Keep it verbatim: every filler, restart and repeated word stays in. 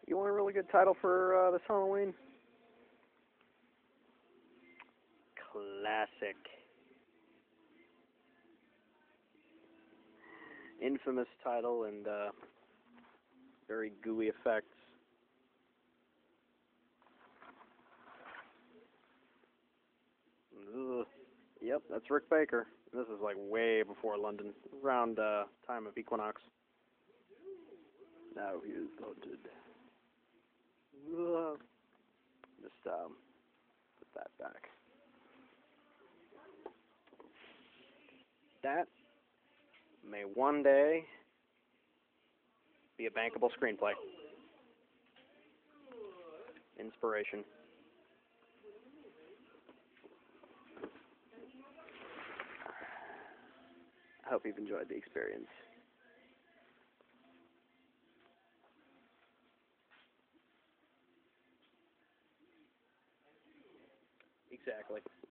You want a really good title for uh, this Halloween? Classic. Infamous title and uh, very gooey effects. Ugh. Yep, that's Rick Baker. This is like way before London, around uh, time of Equinox. Now he is haunted. Ugh. Just um, put that back. That may one day be a bankable screenplay. Inspiration. I hope you've enjoyed the experience. Exactly.